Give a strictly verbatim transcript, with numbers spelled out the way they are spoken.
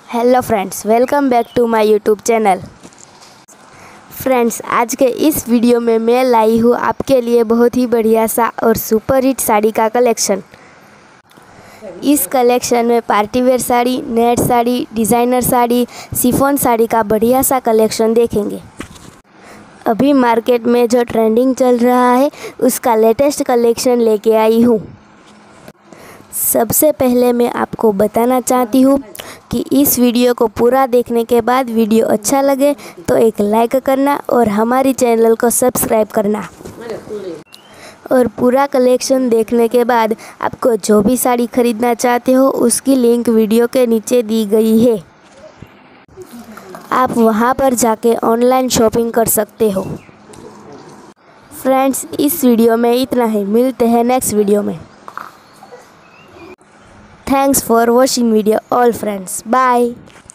Hello friends, welcome back to my YouTube channel. Friends, आज के इस वीडियो में मैं लाई हूँ आपके लिए बहुत ही बढ़िया सा और सुपर हिट साड़ी का कलेक्शन। इस कलेक्शन में party wear sari, net sari, designer sari, chiffon sari का बढ़िया सा कलेक्शन देखेंगे। अभी मार्केट में जो ट्रेंडिंग चल रहा है उसका लेटेस्ट कलेक्शन लेके आई हूँ। सबसे पहले मैं आपको बताना चाहती हूँ कि इस वीडियो को पूरा देखने के बाद वीडियो अच्छा लगे तो एक लाइक करना और हमारी चैनल को सब्सक्राइब करना। और पूरा कलेक्शन देखने के बाद आपको जो भी साड़ी खरीदना चाहते हो उसकी लिंक वीडियो के नीचे दी गई है। आप वहां पर जाके ऑनलाइन शॉपिंग कर सकते हो। फ्रेंड्स, इस वीडियो में इतना ही। मिलते हैं नेक्स्ट वीडियो में। Thanks for watching video all friends. Bye.